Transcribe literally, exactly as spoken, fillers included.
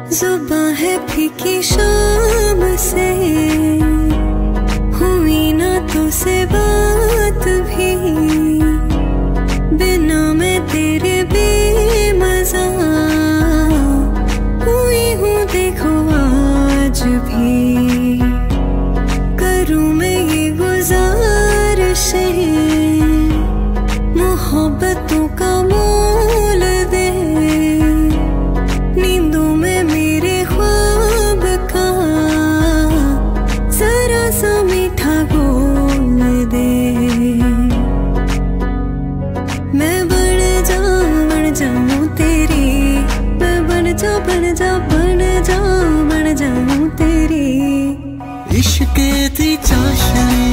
जुबां है फीकी शाम से, हुई ना तुझसे बात भी, बिना मैं तेरे बेमज़ा हुई हूँ देखो आज भी। करूँ मैं ये गुज़ारिशें, मोहब्बतों का मोल दे, नींदों में मेरे ख्वाब का जरा सा मीठा घोल दे। मैं बन जाऊं बन जाऊं तेरी, मैं बन जा बन जा बन जा बन जाऊं तेरी। इश्क़ दी चाशनी